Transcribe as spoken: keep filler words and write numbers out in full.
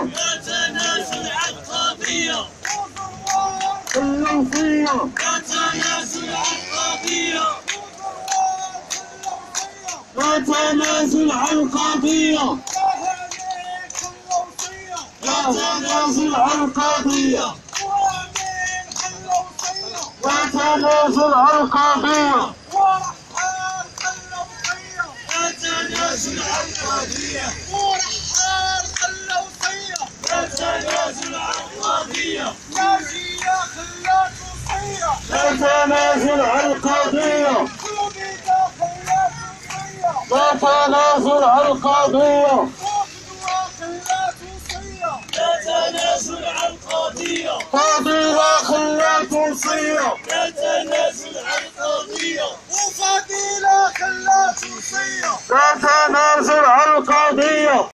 لا تنازل عن قضية خلوصية لا تنازل عن قضية لا تنازل عن قضية لا تنازل عن قضية لا تنازل عن قضية لا تنازل عن قضية ورحال خلوصية لا تنازل عن قضية ناجية خلات وصية لا تنازل عن قضية قلوبيدا خلات وصية لا تنازل عن قضية وخدوة خلات وصية لا تنازل عن قضية قضية خلات وصية لا تنازل عن قضية وفضيلة خلات وصية لا تنازل